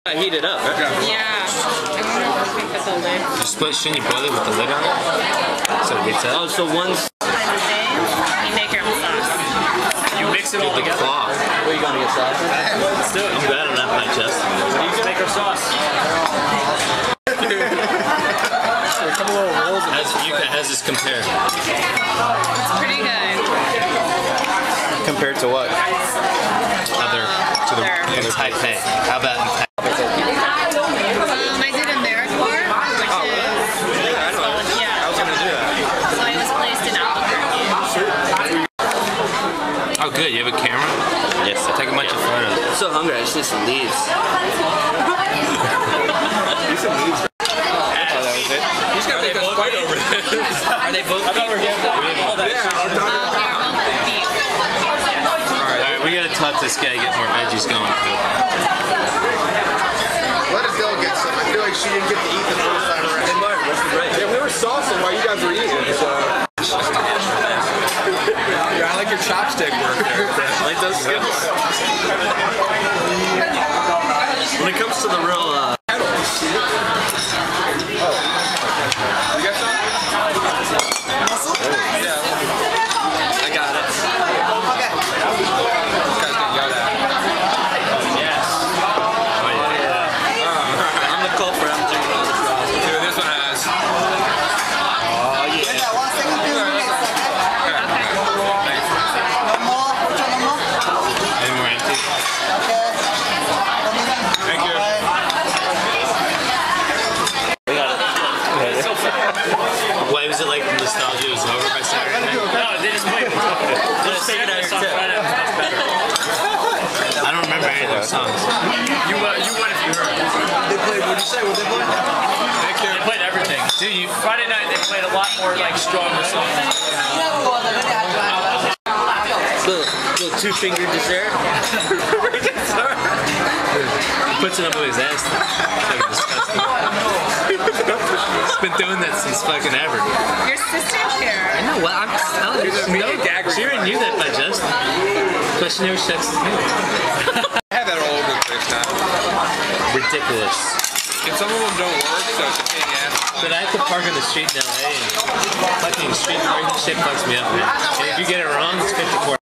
Heat it up, right? Yeah. Shouldn't you boil it with the lid on it? So it gets out? Oh, so one's... You make your own sauce. You mix it all together. What are you going to get sauce? Let's do it. I'm bad on that, my chest. You can make our sauce. A couple little rolls. How's this compare? It's pretty good. Compared to what? In Taipei. How about in Taipei? I did AmeriCorps, which is I was gonna do that. So I was placed in Albuquerque. Oh, good. You have a camera? Yes. Take a bunch of photos. I'm so hungry. I just need some leaves. Oh, that was it? You just gotta make us fight over this. Are they both beef? They're both beef. Alright, we gotta talk this guy, get more veggies going too. Let Adele get some. I feel like she didn't get to eat the first time around. Hey, Mark, what's the bread? Yeah, we were saucing while you guys were eating. So. Yeah, I like your chopstick work there. I like those skills. When it comes to the real, You got some? Yeah. I got it. Okay. This guy's getting yelled at. Yes. Oh, yeah. I'm the culprit. I'm drinking all the straws. Dude, this one has. Oh, yeah. Any more empty? Thank you. Why was it like nostalgia was over by Saturday night? No, they just played. Let's take it out I don't remember any of those songs. You would if you heard. They played, what'd you say? What'd they play? Thank you. They played everything. Dude, Friday night they played a lot more like stronger songs. Little two-finger dessert. he puts it up with his ass. Fucking disgusting. He's been doing that since fucking ever. Your sister's here. I know, well, I'm just telling you. She already knew that by Justin. But she never checks his name. I have that all over the place now. Ridiculous. And some of them don't work, so it's a pain in the ass. But I have to park on the street in LA and fucking street parking shit fucks me up, man. And if you get it wrong, it's 54.